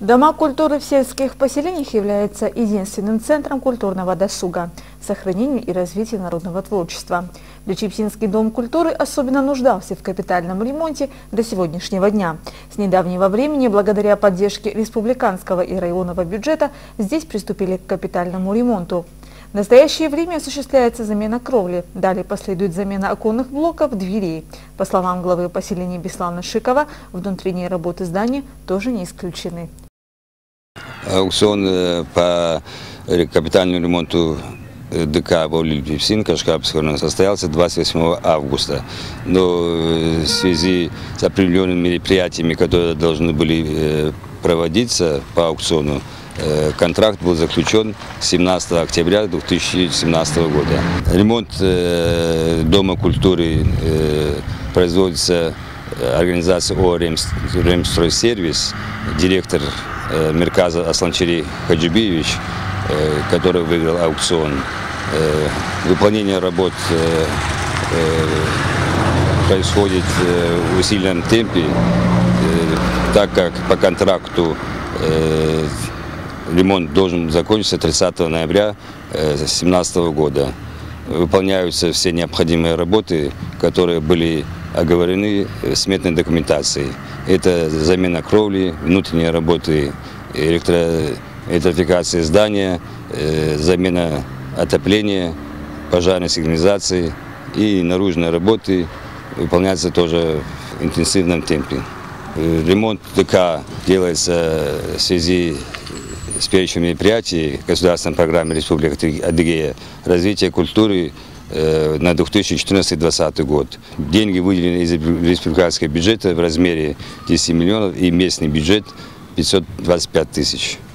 Дома культуры в сельских поселениях являются единственным центром культурного досуга, сохранения и развития народного творчества. Личепсинский дом культуры особенно нуждался в капитальном ремонте до сегодняшнего дня. С недавнего времени, благодаря поддержке республиканского и районного бюджета, здесь приступили к капитальному ремонту. В настоящее время осуществляется замена кровли. Далее последует замена оконных блоков, дверей. По словам главы поселения Беслана Шикова, внутренние работы здания тоже не исключены. Аукцион по капитальному ремонту ДК Личепсин Кашкапского состоялся 28 августа. Но в связи с определенными мероприятиями, которые должны были проводиться по аукциону, контракт был заключен 17 октября 2017 года. Ремонт Дома культуры производится организацией ООО «Ремстройсервис», директор Мерказа Асланчери Хаджибиевич, который выиграл аукцион. Выполнение работ происходит в усиленном темпе, так как по контракту ремонт должен закончиться 30 ноября 2017 года. Выполняются все необходимые работы, которые были оговорены в сметной документации. Это замена кровли, внутренние работы, электрификация здания, замена отопления, пожарной сигнализации и наружные работы выполняются тоже в интенсивном темпе. Ремонт ДК делается в связи с перечнем мероприятий государственной программы Республики Адыгея «Развитие культуры» на 2014-2020 год. Деньги выделены из республиканского бюджета в размере 10 миллионов и местный бюджет 525 тысяч.